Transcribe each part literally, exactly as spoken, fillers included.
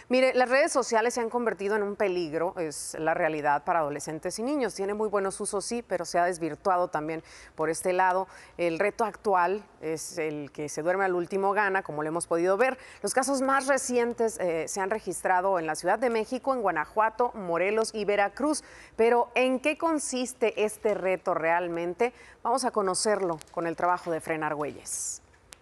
Mire, las redes sociales se han convertido en un peligro, es la realidad para adolescentes y niños. Tiene muy buenos usos, sí, pero se ha desvirtuado también por este lado. El reto actual es el que se duerme al último gana, como lo hemos podido ver. Los casos más recientes eh, se han registrado en la Ciudad de México, en Guanajuato, Morelos y Veracruz. Pero ¿en qué consiste este reto realmente? Vamos a conocerlo con el trabajo de Fren Argüelles.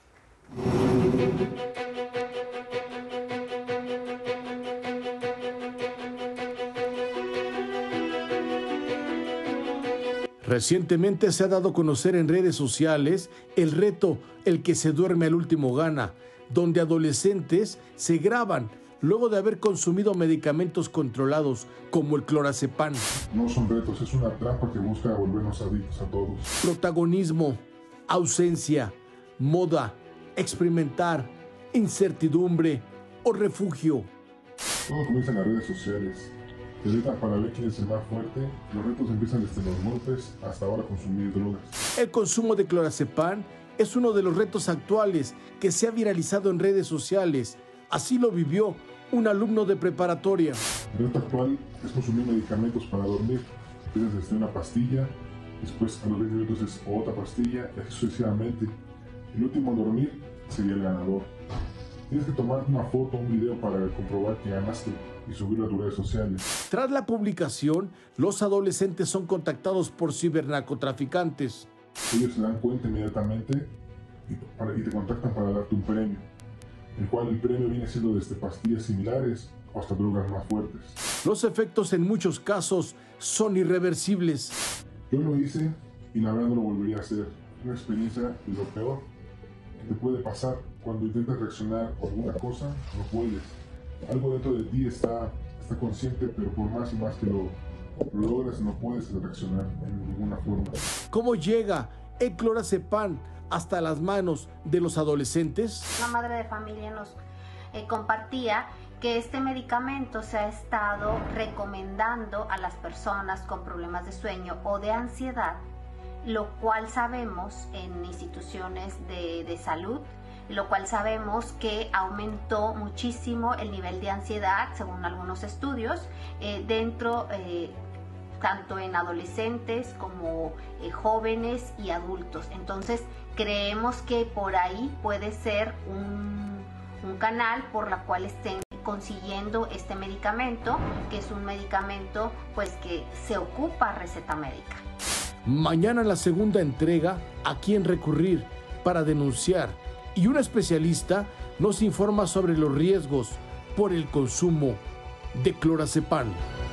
Recientemente se ha dado a conocer en redes sociales el reto El que se duerme al último gana, donde adolescentes se graban luego de haber consumido medicamentos controlados como el clorazepam. No son retos, es una trampa que busca volvernos adictos a todos. Protagonismo, ausencia, moda, experimentar, incertidumbre o refugio. Todo comienza en las redes sociales. Se retan para ver quién es el más fuerte. Los retos empiezan desde los golpes hasta ahora consumir drogas. El consumo de clorazepam es uno de los retos actuales que se ha viralizado en redes sociales. Así lo vivió un alumno de preparatoria. El reto actual es consumir medicamentos para dormir. Empiezas desde una pastilla, después a los veinte minutos es otra pastilla y así sucesivamente. El último en dormir sería el ganador. Tienes que tomar una foto o un video para comprobar que ganaste y subirlo a tus redes sociales. Tras la publicación, los adolescentes son contactados por cibernarcotraficantes. Ellos se dan cuenta inmediatamente y, para, y te contactan para darte un premio, el cual el premio viene siendo desde pastillas similares o hasta drogas más fuertes. Los efectos en muchos casos son irreversibles. Yo lo hice y la verdad no lo volvería a hacer. Una experiencia de lo peor que te puede pasar cuando intentas reaccionar a alguna cosa, no puedes. Algo dentro de ti está, está consciente, pero por más y más que lo, lo logras, no puedes reaccionar en ninguna forma. ¿Cómo llega el clorazepam hasta las manos de los adolescentes? Una madre de familia nos eh, compartía que este medicamento se ha estado recomendando a las personas con problemas de sueño o de ansiedad, lo cual sabemos en instituciones de, de salud, lo cual sabemos que aumentó muchísimo el nivel de ansiedad, según algunos estudios, eh, dentro, eh, tanto en adolescentes como eh, jóvenes y adultos. Entonces, creemos que por ahí puede ser un, un canal por la cual estén consiguiendo este medicamento, que es un medicamento pues que se ocupa receta médica. Mañana la segunda entrega, ¿a quién recurrir para denunciar? Y un especialista nos informa sobre los riesgos por el consumo de clorazepam.